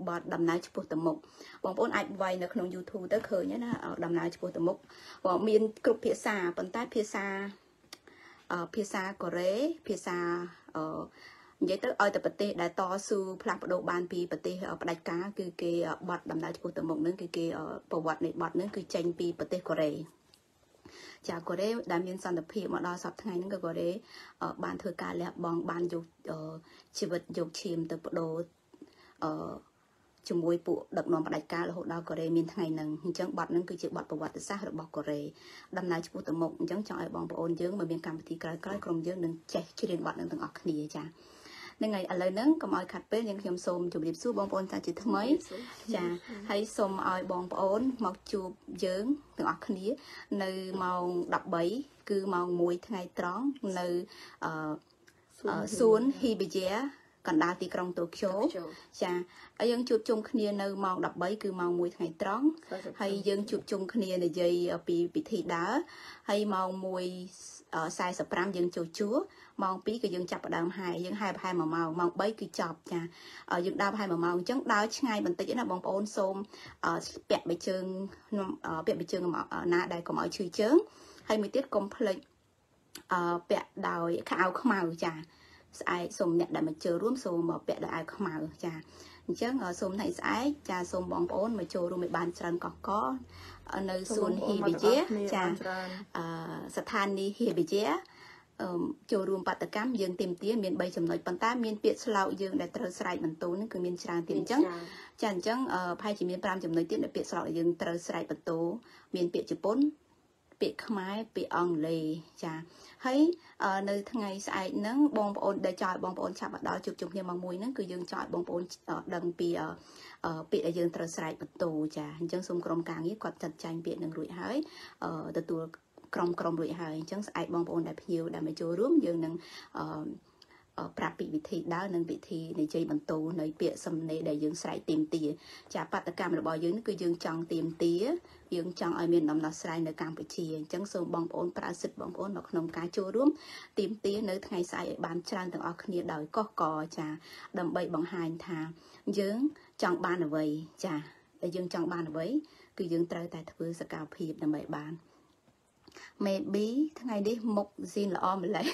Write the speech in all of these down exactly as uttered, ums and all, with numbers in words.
bọt đầm nái chụp tầm mục bọn bốn ai vay nó không YouTube tới khởi nhé na đầm nái chụp tầm mục bọn miền cục phía xa phần tay phía xa phía xa Korea phía xa vậy tới ở tập tê đã to su plak đồ ban pi bát tê ở đại cá cứ cái bọt đầm nái chụp tầm mục nữa cái cái bảo vật này bọt nữa cứ tranh pi bát tê Korea chả có đấy đam miên sản tập phim mà đo sập ngày những cái có đấy ở ban thừa ca lẹ bong ban dục chỉ vật dục chìm từ đồ ở chung môi phụ đập nón đại ca là hộ đo có đấy miên ngày nằng chẳng bọt nâng cứ chịu bọt bảo vật từ xa được bọt có đấy đâm này chụp từ mộng chẳng chọn ai bong bộ ôn dương mà miên cầm thì cái cái cầm dương đừng chạy chỉ đến bọt đừng từng ọc khỉ chả nên ngày ở lời nâng cầm ai khát bế những nhóm xôm chụp điệp xuống bong ôn ta chỉ thứ mấy chả hay xôm ai bong ôn mọc chụp dương từng ọc khỉ nơi màu đập bấy cứ màu mùi ngày trón nơi xuống hi bị dẻ còn đa thì trong tổ số chà ở dân chụp chung kia nơi màu đập bấy cứ màu mùi ngày trón hay dân chụp chung kia là dây bị bị thị đá hay màu mùi ở sai sập ram dân chùa chúa màu bí cái dân chập ở đàm hai dân hai hai màu màu màu bấy cứ chọc chà ở dân đào hai màu màu chẳng đào ngay bình tĩnh là bông ôn xôm ở bẹt bị chân bẹt bị chân ở na đây có mọi chữ chớn hay mới tiết complete bẹt đào khao không màu chà ai xôm nhặt đã mà chờ rúm xôm mà bẹt đào không màu chà chứ ở xôm này sai chà xôm bông ôn mà chờ rồi bàn trần có có ở nơi xuân hi bị chế chà sát than đi hi bị chếចូលរួមបាតកម្មយើងtìmទាមានបីចំណុចប៉ុន្តែមានពាក្យឆ្លោតយើងដែលត្រូវស្រែកបន្ទូហ្នឹងគឺមានច្រើនទៀតអញ្ចឹងចាអញ្ចឹងផែជាមានfiveចំណុចទៀតដែលពាក្យឆ្លោតដែលយើងត្រូវស្រែកបន្ទូមានពាក្យជប៉ុនពាក្យខ្មែរពាក្យអង់គ្លេសចាហើយនៅថ្ងៃស្អែកហ្នឹងបងប្អូនដែលចង់ឲ្យបងប្អូនឆាប់ដល់ជួបជុំគ្នាម៉ោងមួយហ្នឹងគឺយើងចង់ឲ្យបងប្អូនដឹងពីពាក្យដែលយើងត្រូវស្រែកបន្ទូចាអញ្ចឹងសូមក្រុមការងារគាត់ចាត់ចែងពាក្យនឹងរួចហើយទទួលក្រុមក្រុមរួចហើយអញ្ចឹងស្អែកបងប្អូនដែលភ្ញៀវដែលមកចូលរួមយើងនឹងប្រាប់ពីវិធីដើរនិងវិធីនិយាយបន្ទូនៅពាក្យសំណេរដែលយើងស្រែកទៀមទាចាបដកម្មរបស់យើងគឺយើងចង់ទៀមទាយើងចង់ឲ្យមានដំណោះស្រាយនៅកម្ពុជាអញ្ចឹងសូមបងប្អូនប្រើសិទ្ធិបងប្អូននៅក្នុងការចូលរួមទៀមទានៅថ្ងៃស្អែកឲ្យបានច្រើនទាំងអស់គ្នាដោយកកកចាដើម្បីបង្ហាញថាយើងចង់បានអ្វីចាដែលយើងចង់បានអ្វីគឺយើងត្រូវតែធ្វើសកម្មភាពដើម្បីបាន maybe ថ្ងៃនេះមុខស៊ីនល្អម្ល៉េះ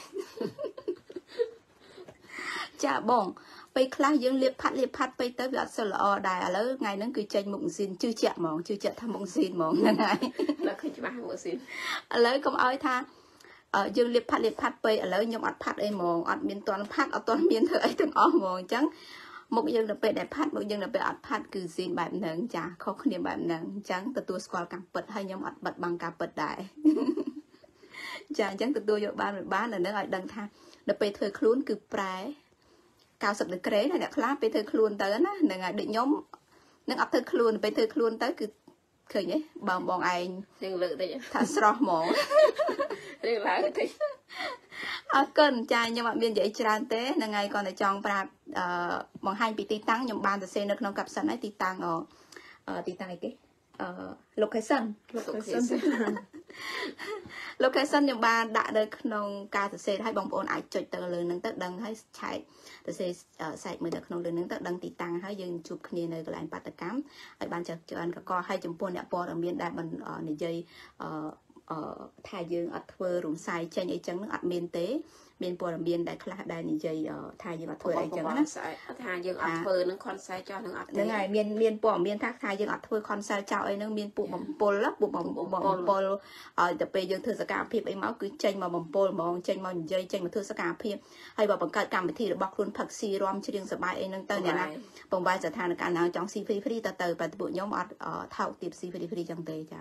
ចាបងពេលខ្លះយើងលាបផាត់លាបផាត់ពេកទៅវាអត់សូវល្អដែរឥឡូវថ្ងៃហ្នឹងគឺចេញមុខស៊ីនជឿជាក់ហ្មងជឿជាក់ថាមុខស៊ីនហ្មងហ្នឹងហើយឡើយឃើញច្បាស់មុខស៊ីនឥឡូវកុំឲ្យថាយើងលាបផាត់លាបផាត់ពេកឥឡូវខ្ញុំអត់ផាត់អីហ្មងអត់មានតន់ផាត់អត់តន់មានធ្វើអីទាំងអស់ហ្មងអញ្ចឹងមុខយើងទៅពេលដែលផាត់មុខយើងទៅពេលអត់ផាត់គឺស៊ីនបែបហ្នឹងចាខុសគ្នាបែបហ្នឹងអញ្ចឹងទទួលស្គាល់ការពិតហើយខ្ញុំអត់បិទបាំងការពិតដែរចាអញ្ចឹងទទួលយកបានមិនបាននៅនឹងឲ្យដឹងថាដល់ពេលធ្វើខ្លួនគឺប្រែninetyដឺក្រេណាអ្នកខ្លះពេលធ្វើខ្លួនទៅណាហ្នឹងហើយដូចខ្ញុំនឹងអត់ធ្វើខ្លួនពេលធ្វើខ្លួនទៅគឺឃើញទេបងបងឯងយើងលើកតិចថាស្រស់ហ្មងរឿងឡើងតិចអរគុណចាខ្ញុំអត់មាននិយាយច្រើនទេហ្នឹងហើយគាត់តែចង់ប្រាប់អឺបង្ហាញពីទីតាំងខ្ញុំបានទៅសេនៅក្នុងកាប់សិនហើយទីតាំងអឺទីតាំងអីគេអឺ location location location ខ្ញុំបានដាក់នៅក្នុងការសរសេរឲ្យបងប្អូនអាចចុចទៅលើនឹងទៅដឹងហើយឆែកសរសេរសាច់មើលនៅក្នុងលើនឹងទៅដឹងទីតាំងហើយយើងជួបគ្នានៅកន្លែងបាតកម្មឲ្យបានច្រើនកកហើយចំពោះអ្នកព័ត៌មានដែលមិននិយាយអឺថាយើងអត់ធ្វើរំសាយចេញអីចឹងនឹងអត់មានទេមានព័ត៌មានដែលខ្លះដែលនិយាយថាយើងអត់ធ្វើអីចឹងណាថាយើងអត់ធ្វើនឹងខនសែចោះនឹងអត់ទេហ្នឹងហើយមានមានព័ត៌មានថាថាយើងអត់ធ្វើខនសែចោះអីហ្នឹងមានពួកបំពុលពួកបំពុលឲ្យទៅពេលយើងធ្វើសកម្មភាពអីមកគឺចេញមកបំពុលហ្មងចេញមកនិយាយចេញមកធ្វើសកម្មភាពហើយបើបង្កើតកម្មវិធីរបស់ខ្លួនផឹកស៊ីរំច្រៀងសប្បាយអីហ្នឹងទៅអ្នកណាបង្វែរស្ថានភាពណាចង់ស៊ីហ្វ្រីហ្វ្រីទៅទៅបើពួកខ្ញុំអត់ថោកទៀតស៊ីហ្វ្រីហ្វ្រីចឹងទេចា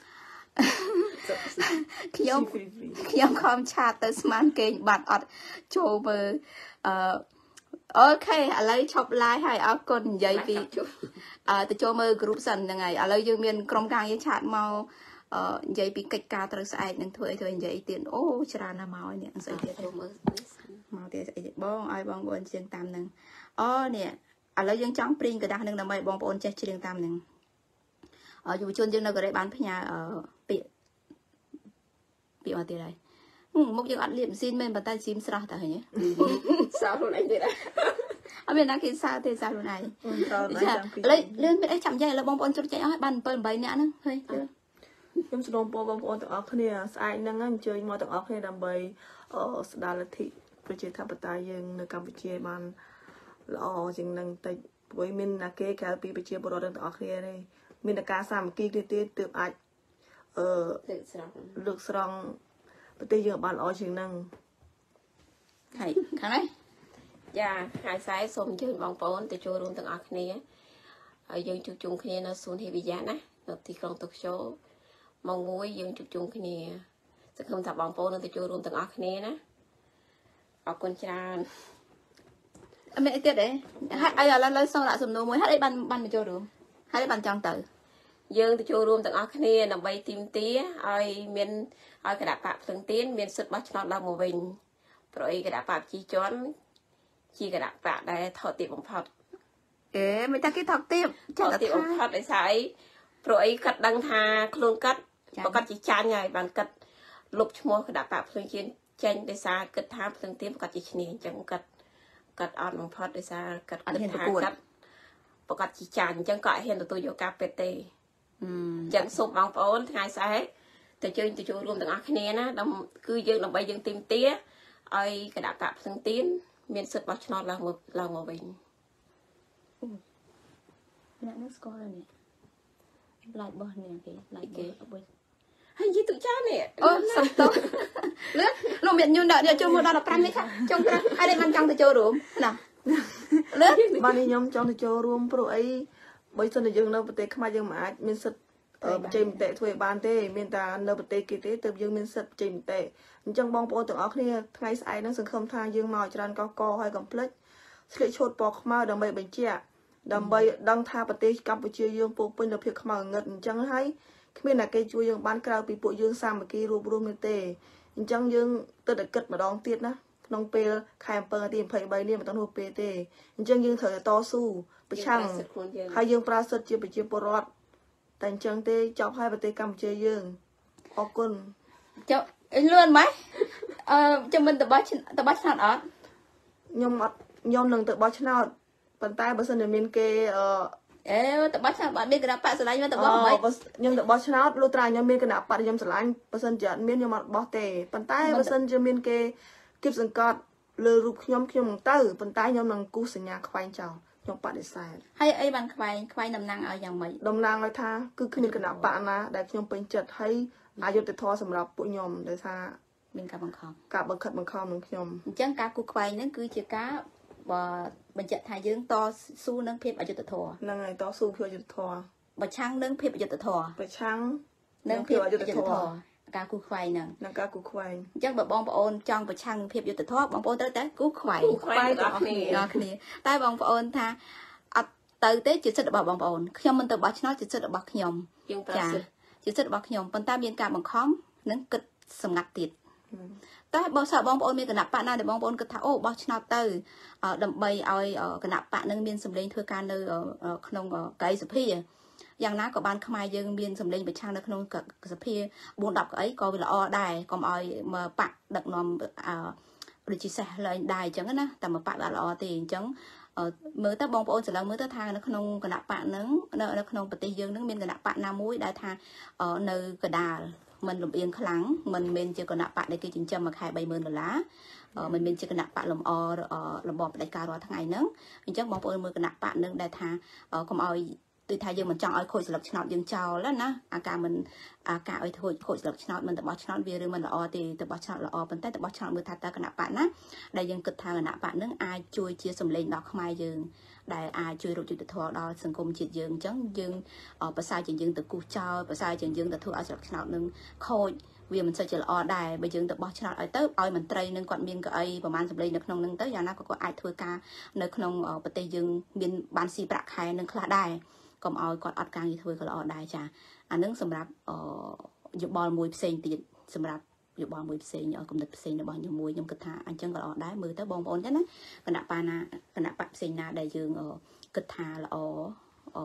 ខ្ញុំខ្ញុំខំឆាតទៅស្មានគេងបាត់អត់ចូលមើលអឺអូខេឥឡូវឈប់ live ហើយអរគុណនិយាយពីអឺទៅចូលមើល group សិនហ្នឹងហើយឥឡូវយើងមានក្រុមការងារឆាតមកអឺនិយាយពីកិច្ចការត្រូវស្អែកនឹងធ្វើអីធ្វើនិយាយទៀតអូច្រើនណាស់មកនេះស្អីទៀតទៅមើលមកទៀតស្អីទៀតបងឲ្យបងប្អូនច្រៀងតាមហ្នឹងអូនេះឥឡូវយើងចង់ព្រីងกระดาษនឹងដើម្បីបងប្អូនចេះច្រៀងតាមហ្នឹងយុវជនយើងនៅកូរ៉េបានផ្ញើពាក្យពាក្យមកទៀតហើយមុខយើងអត់លាបម៉ាស៊ីនមែនប៉ុន្តែស៊ីមស្រស់តើឃើញទេស្រស់ខ្លួនឯងទៀត ở bên đó kia sao thì sao luôn này lấy lên bên đấy chậm dây là bông bông cho chạy hết bàn bơi bơi nhã nữa thôi nhưng sự đồng bộ bông bông từng óc kia sai năng anh chơi mà từng óc kia đam bơi ở Đà Lạt thịប្រជាធិបតេយ្យយើងនៅកម្ពុជាបានល្អជាងនឹងតិចព្រោះមានណាគេក្រៅពីប្រជាពលរដ្ឋទាំងអស់គ្នាទេមានតែការសាមគ្គីគ្នាទេទើបអាចអឺលើកស្រង់ប្រទេសយើងបានល្អជាងនឹងហើយខាងនេះចាហើយស្អែកសូមអញ្ជើញបងប្អូនទៅចូលរួមទាំងអស់គ្នាហើយយើងជួបជុំគ្នានៅសួនហេវិយ៉ាណានៅទីក្រុងតូក្យូម៉ោងមួយយើងជួបជុំគ្នាសង្ឃឹមថាបងប្អូននឹងទៅចូលរួមទាំងអស់គ្នាណាអរគុណច្រើនអត់មានអីទៀតទេហើយឥឡូវលើសូមដាក់សំណួរមួយហើយបានបានមកចូលរួមហើយបានចង់ទៅយើងទៅចូលរួមទាំងអស់គ្នាដើម្បីទីមទាឲ្យមានឲ្យគណៈបកភ្លឹងទៀនមានសិទ្ធិបោះឆ្នោតឡើងមកវិញព្រោះអីគណៈបកប្រជាជនជាគណៈបកដែលថតទាបបំផុតអេមិនតាគេថតទាបថតទាបបំផុតដោយសារអីព្រោះអីគាត់ដឹងថាខ្លួនគាត់បើគាត់ជាចាញ់ហើយបានគាត់លុបឈ្មោះគណៈបកភ្លឹងទៀនចេញដោយសារគិតថាភ្លឹងទៀនគាត់ជាឈ្នះអញ្ចឹងគាត់គាត់អត់បំផុតដោយសារគាត់គិតថាគាត់ប្រកាសជាចាញ់អញ្ចឹងក៏អត់ហ៊ានទទួលយកការពេទ្យទេអញ្ចឹងសូមបងប្អូនថ្ងៃស្អែកទៅជើញទៅចូលរួមទាំងអស់គ្នាណាគឺយើងដើម្បីយើងទីមទាឲ្យគណៈបកភ្លឹងទៀនមានសិទ្ធិបោះឆ្នោតឡើងមកឡើងមកវិញអ្នកនេះស្គាល់នេះឡាយបោះនេះគេឡាយគេហើយនិយាយទុកចានេះអូសំតោលឿនលោកមានញូនដល់ចូលមកដល់ដប់ប្រាំនេះចាចង់ហើយនេះមិនចង់ទៅចូលរួមណាលឿនបានខ្ញុំចង់ទៅចូលរួមព្រោះអីបើសិនតែយើងនៅប្រទេសខ្មែរយើងមិនអាចមានសិទ្ធិបច្ចេកមតិធ្វើឲ្យបានទេមានតែនៅប្រទេសគេទេទើបយើងមានសិទ្ធិបច្ចេកមតិអញ្ចឹងបងប្អូនទាំងអស់គ្នាថ្ងៃស្អែកហ្នឹងសង្ឃឹមថាយើងមកច្រើនកកកហើយកុំភ្លេចស្លៀកឈុតពណ៌ខ្មៅដើម្បីបញ្ជាក់ដើម្បីដឹងថាប្រទេសកម្ពុជាយើងពោពេញដោយភាពខ្មៅងងឹតអញ្ចឹងហើយគ្មានអ្នកគេជួយយើងបានក្រៅពីពួកយើងសាមគ្គីរួបរวมនេះទេអញ្ចឹងយើងទៅតែគិតម្ដងទៀតណាក្នុងពេលខែអំពើទីยี่สิบสามនេះមិនต้องហួសពេលទេអញ្ចឹងយើងត្រូវតស៊ូប្រឆាំងហើយយើងប្រើសិទ្ធិជាប្រជាពលរដ្ឋតែអញ្ចឹងទេចប់ហើយប្រទេសកម្ពុជាយើងអរគុណចុះលឿនម៉េចអឺចាំមិនទៅបោះទៅបោះឆ្នោតអត់ខ្ញុំអត់ខ្ញុំនឹងទៅបោះឆ្នោតប៉ុន្តែបើសិនតែមានគេអឺអេទៅបោះឆ្នោតបាត់មានគណៈបកស្រឡាញ់មកទៅបោះមិនខ្ញុំទៅបោះឆ្នោតលុះត្រាខ្ញុំមានគណៈបកខ្ញុំស្រឡាញ់បើសិនជាអត់មានខ្ញុំអត់បោះទេប៉ុន្តែបើសិនជាមានគេគៀបសង្កត់លើរូបខ្ញុំខ្ញុំនឹងទៅប៉ុន្តែខ្ញុំនឹងគូសសញ្ញាខ្វែងចោលខ្ញុំបដិសេធហើយអីបានខ្វែងខ្វែងតំណាងឲ្យយ៉ាងម៉េចតំណាងឲ្យថាគឺគ្មានគណៈបកណាដែលខ្ញុំពេញចិត្តហើយអយុត្តិធម៌សម្រាប់ពួកខ្ញុំដោយសារមានការបង្ខំការបង្ខិតបង្ខំនឹងខ្ញុំអញ្ចឹងការគូខ្វែងហ្នឹងគឺជាការបើបញ្ជាក់ថាយើងតស៊ូនឹងភាពអយុត្តិធម៌ហ្នឹងហើយតស៊ូភាពអយុត្តិធម៌ប្រឆាំងនឹងភាពអយុត្តិធម៌ប្រឆាំងនឹងភាពអយុត្តិធម៌ការគូខ្វែងហ្នឹងនឹងការគូខ្វែងអញ្ចឹងបើបងប្អូនចង់ប្រឆាំងនឹងភាពយុត្តិធម៌បងប្អូនត្រូវតែគូខ្វែងខ្វែងដល់គ្នាដល់គ្នាតែបងប្អូនថាអត់ទៅទេជាសិទ្ធិរបស់បងប្អូនខ្ញុំមិនទៅបោះឆ្នោតជាសិទ្ធិរបស់ខ្ញុំចាជាសិទ្ធិរបស់ខ្ញុំប៉ុន្តែមានការបង្ខំនិងគិតសម្ងាត់ទៀតតែបើសិនបងប្អូនមានគណៈបកណាដែលបងប្អូនគិតថាអូបោះឆ្នោតទៅដើម្បីឲ្យគណៈបកនឹងមានសម្លេងធ្វើការនៅក្នុងកៅអីសភាយ៉ាងណាក៏បានខ្មែរយើងមានសម្លេងប្រឆាំងនៅក្នុងសភាបួនដប់កៅអីក៏វាល្អដែរកុំឲ្យមកបកដឹកនាំដូចជាសេះលែងដែរអញ្ចឹងណាតែមកបកល្អទេអញ្ចឹងមើលទៅបងប្អូនច្រឡំមើលទៅថានៅក្នុងគណៈបកហ្នឹងនៅក្នុងប្រទេសយើងហ្នឹងមានគណៈបកណាមួយដែលថានៅកដាលមិនលំអៀងខ្លាំងមិនមែនជាគណៈបកដែលគេចិញ្ចឹមមួយខែba mươiដុល្លារមិនមែនជាគណៈបកលំអរបបផ្ដាច់ការរាល់ថ្ងៃហ្នឹងអញ្ចឹងបងប្អូនមើលគណៈបកហ្នឹងដែលថាកុំឲ្យដូចថាយើងមិនចង់ឲ្យខូចស្លឹកឆ្នោតយើងចោលណាអាការមិនអាការឲ្យខូចខូចស្លឹកឆ្នោតមិនទៅបោះឆ្នោតវារឿងមិនល្អទេទៅបោះឆ្នោតល្អប៉ុន្តែទៅបោះឆ្នោតមើលថាតើគណៈបកណាដែលយើងគិតថាគណៈបកហ្នឹងអាចជួយជាសម្លេងដល់ខ្មែរយើងដែលអាចជួយរកយុត្តិធម៌ដល់សង្គមជាតិយើងអញ្ចឹងយើងប្រសើរជាងយើងទៅគូសចោលប្រសើរជាងយើងទៅធ្វើឲ្យស្លឹកឆ្នោតនឹងខូចវាមិនសូវជាល្អដែរបើយើងទៅបោះឆ្នោតឲ្យទៅឲ្យមន្ត្រីនឹងគាត់មានកៅអីប្រហែលសម្លេងនៅក្នុងនឹងទៅយ៉ាងណាក៏គាត់អាចធ្វើការនៅក្នុងប្រទេសយើងមានបានស៊ីប្រាក់ខែនឹងខ្លះដែរកុំឲ្យគាត់អត់ការងារធ្វើក៏ល្អដែរចាអានឹងសម្រាប់យោបល់មួយផ្សេងទៀតសម្រាប់យោបល់មួយផ្សេងគំនិតផ្សេងរបស់ខ្ញុំមួយខ្ញុំគិតថាអញ្ចឹងក៏ល្អដែរមើលទៅបងប្អូនចឹងណាគណៈបាណាគណៈបកផ្សេងណាដែលយើងគិតថាល្អ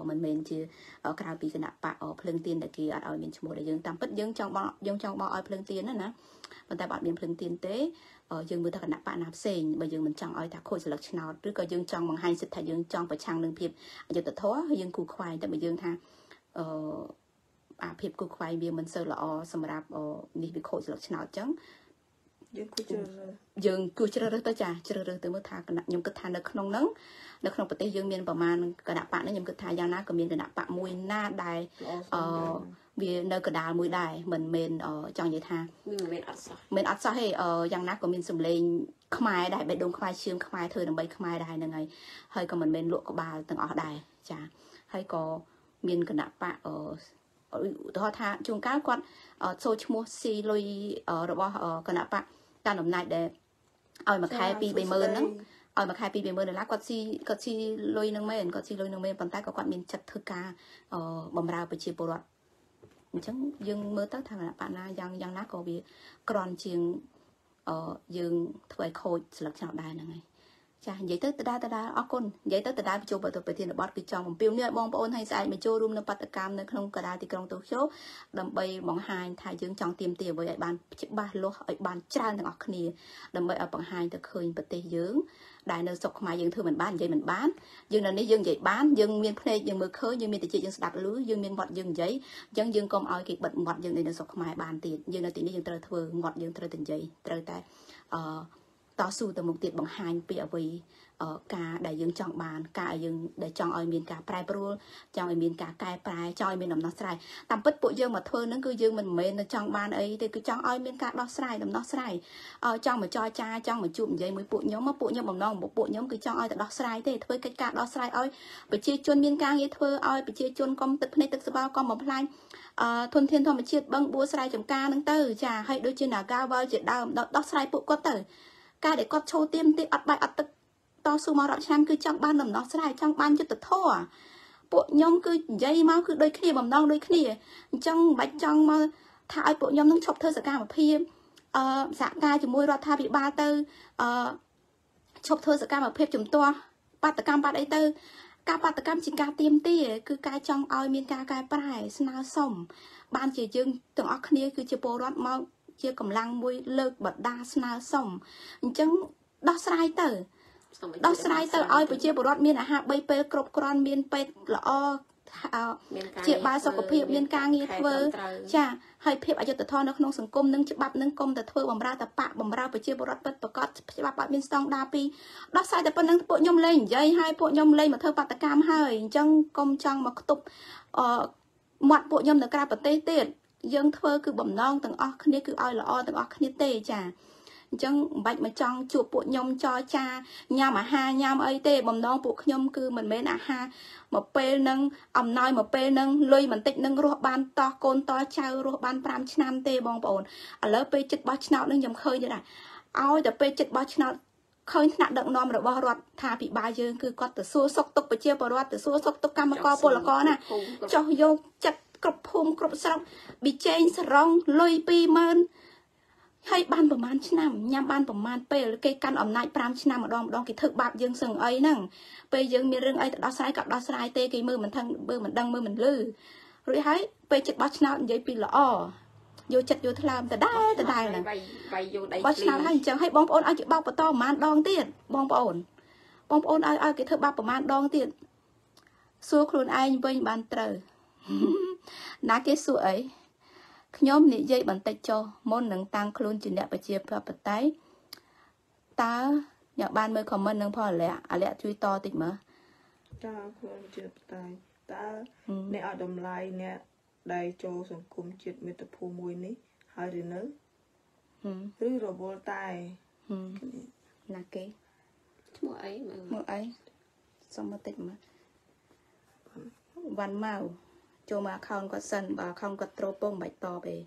mình men chiaក្រៅពីគណៈបកភ្លើងទៀនដែលគេអត់ឲ្យមានឈ្មោះដែលយើងតាមពិតយើងចង់បោះយើងចង់បោះឲ្យភ្លើងទៀនណាណាប៉ុន្តែបើអត់មានភ្លើងទៀនទេយើងមើលថាគណៈបកណាផ្សេងបើយើងមិនចង់ឲ្យថាខូចស្លឹកឆ្នោតឬក៏យើងចង់បង្ហាញសិទ្ធិថាយើងចង់ប្រឆាំងនឹងភាពអយុត្តិធម៌យើងគូខ្វែងតែបើយើងថាអឺអាភាពគូខ្វែងវាមិនសូវល្អសម្រាប់នេះវាខូចស្លឹកឆ្នោតអញ្ចឹងយើងគួរជ្រើសរើសយើងគួរជ្រើសរើសទៅចាជ្រើសរើសទៅមើលថាគណៈខ្ញុំគិតថានៅក្នុងហ្នឹងនៅក្នុងប្រទេសយើងមានប្រមាណគណៈបកហ្នឹងខ្ញុំគិតថាយ៉ាងណាក៏មានគណៈបកមួយណាដែលអឺវានៅកណ្ដាលមួយដែរមិនមែនចង់និយាយថាមិនមែនអត់សោះមិនអត់សោះទេយ៉ាងណាក៏មានសម្លេងខ្មែរដែរបេះដូងខ្មែរឈាមខ្មែរធ្វើដើម្បីខ្មែរដែរហ្នឹងហើយហើយក៏មិនមែនលក់ក្បាលទាំងអស់ដែរចាហើយក៏មានគណៈបកអឺឧទាហរណ៍ថាជួនកាលគាត់ចូលឈ្មោះស៊ីលុយរបស់គណៈបកតាមអំណាចដែលឲ្យមួយខែពីរបីម៉ឺនហ្នឹងឲ្យមួយខែពីរបីម៉ឺនដុល្លារគាត់ស៊ីគាត់ស៊ីលុយនឹងមែនគាត់ស៊ីលុយនឹងមែនប៉ុន្តែក៏គាត់មានចិត្តធ្វើការបម្រើប្រជាពលរដ្ឋអញ្ចឹងយើងមើលទៅថាគណៈបកណាយ៉ាងយ៉ាងណាក៏វាក្រន់ជាងយើងធ្វើឲ្យខូចស្លឹកឆ្នោតដែរហ្នឹងហើយចានិយាយទៅតដាតដាអរគុណនិយាយទៅតដាបញ្ចូលទៅប្រធានបទគឺចង់បំពេញនេះឲ្យបងប្អូនឲ្យស្អែកមកចូលរួមនៅបដកម្មនៅក្នុងកណ្ដាលទីក្រុងតូក្យូដើម្បីបង្ហាញថាយើងចង់ទាមទារអ្វីឲ្យបានច្បាស់លាស់ឲ្យបានច្រើនទាំងអស់គ្នាដើម្បីឲ្យបង្ហាញទៅឃើញប្រទេសយើងដែលនៅស្រុកខ្មែរយើងធ្វើមិនបាននិយាយមិនបានយើងនៅនេះយើងនិយាយបានយើងមានភ្នែកយើងមើលឃើញយើងមានតិចយើងស្ដាប់ឮយើងមានមាត់យើងនិយាយអញ្ចឹងយើងកុំឲ្យគេបិទមាត់យើងនៅស្រុកខ្មែរបានទៀតយើងនៅទីនេះយើងត្រូវធ្វើមាត់យើងត្រូវតែនិយាយត្រូវតែអឺតស៊ូទៅមុខទៀតបង្ហាញពីអ្វីការដែលយើងចង់បានការឲ្យយើងដែលចង់ឲ្យមានការប្រែប្រួលចង់ឲ្យមានការកែប្រែចង់ឲ្យមានដំណោះស្រាយតាមពិតពួកយើងមកធ្វើហ្នឹងគឺយើងមិនមែនចង់បានអីទេគឺចង់ឲ្យមានការដោះស្រាយដំណោះស្រាយចង់មកចរចាចង់មកជួបនិយាយមួយពួកខ្ញុំមកពួកខ្ញុំបំណងរបស់ពួកខ្ញុំគឺចង់ឲ្យទៅដោះស្រាយទេធ្វើកិច្ចការដោះស្រាយឲ្យប្រជាជនមានការងារធ្វើឲ្យប្រជាជនកុំទឹកភ្នែកទឹកស្បល់កុំបំផ្លាញអឺធនធានធម្មជាតិបឹងបួស្រែចម្ការហ្នឹងទៅចាឲ្យដូចជា Nagawal ជាដើមដោះស្រាយពួកគាត់ទៅការដែលគាត់ឈោទៀមទីអត់បាយអត់ទឹកតស៊ូមករាប់ឆ្នាំគឺចង់បានដំណោះស្រាយចង់បានយុត្តិធម៌ពួកខ្ញុំគឺនិយាយមកគឺដូចគ្នាបំណងដូចគ្នាអញ្ចឹងមិនបាច់ចង់មកថាឲ្យពួកខ្ញុំនឹងឈប់ធ្វើសកម្មភាពអឺសហការជាមួយរដ្ឋាភិបាលទៅអឺឈប់ធ្វើសកម្មភាពជំទាស់បាតកម្មបាត់អីទៅការបាតកម្មជាការទៀមទាគឺការចង់ឲ្យមានការកែប្រែស្នើសុំបានជាយើងទាំងអស់គ្នាគឺជាពលរដ្ឋមកជាកម្លាំងមួយលើកបដាស្នើសុំអញ្ចឹងដោះស្រាយទៅដោះស្រាយទៅឲ្យប្រជាពលរដ្ឋមានអាហារបីពេលគ្រប់គ្រាន់មានពេទ្យល្អជាបាលសុខភាពមានការងារធ្វើចាហើយភាពអយុត្តិធម៌នៅក្នុងសង្គមនឹងច្បាប់នឹងគុំតែធ្វើបំរើតែបកបំរើប្រជាពលរដ្ឋពិតប្រកបច្បាប់អត់មានស្តង់ដារពីរដោះស្រាយតែប៉ុណ្្នឹងពួកខ្ញុំលេងនិយាយហើយពួកខ្ញុំលេងមកធ្វើបាតកម្មហើយអញ្ចឹងកុំចង់មកខ្ទប់អឺមាត់ពួកខ្ញុំនៅក្រៅប្រទេសទៀតយើងធ្វើគឺបំណងទាំងអស់គ្នាគឺឲ្យល្អទាំងអស់គ្នាទេចាអញ្ចឹងមិនបាច់មកចង់ជួបពួកខ្ញុំចរចាញ៉ាំអាហារញ៉ាំអីទេបំណងពួកខ្ញុំគឺមិនមែនអាហារមកពេលនឹងអំណោយមកពេលនឹងលុយបន្តិចនឹងរស់បានតោះកូនតចៅរស់បានប្រាំឆ្នាំទេបងប្អូនឥឡូវពេលចិត្តបោះឆ្នោតនឹងខ្ញុំឃើញទេណាឲ្យតែពេលចិត្តបោះឆ្នោតឃើញថ្នាក់ដឹកនាំរបស់រដ្ឋាភិបាលយើងគឺគាត់ទៅសួរសុខទុក្ខប្រជាពលរដ្ឋទៅសួរសុខទុក្ខកម្មករពលករណាចោះយកចិត្តគ្រប់ភូមិគ្រប់ស្រុកប៊ីចេងសរងលុយពីរម៉ឺនហើយបានប្រហែលឆ្នាំញ៉ាំបានប្រហែលពេលគេកាន់អំណាចប្រាំឆ្នាំម្ដងម្ដងគេធ្វើបាបយើងសឹងអីហ្នឹងពេលយើងមានរឿងអីទៅដោះស្រាយក៏ដោះស្រាយទេគេមើលមិនថឹងមើលមិនដឹងមើលមិនលឺរួចហើយពេលចិត្តបោះឆ្នោតនិយាយពីល្អយកចិត្តយកថ្លើមដដែលដដែលហ្នឹងបោះឆ្នោតហើយអញ្ចឹងឲ្យបងប្អូនឲ្យគេបោកបន្តប្រហែលដងទៀតបងប្អូនបងប្អូនឲ្យឲ្យគេធ្វើបាបប្រហែលដងទៀតសួរខ្លួនឯងវិញបានត្រូវណាគេសួរអីខ្ញុំនិយាយបន្តិចចុះមុននឹងតាំងខ្លួនជាអ្នកប្រជាធិបតេយ្យតើអ្នកបានមើល comment នឹងផងអាលក្ខអាលក្ខជួយតតិចមើលតើខ្លួនប្រជាធិបតេយ្យតើអ្នកឲ្យតម្លៃអ្នកដែលចូលសង្គមជាតិមាតុភូមិមួយនេះហើយឬនៅឬរវល់តែណាគេឈ្មោះអីមើលមើលអីសុំមកតិចមើលវ៉ាន់ម៉ៅចូលមក account គាត់សិនបើ account គាត់ត្រូពងមិនបាច់តបទេ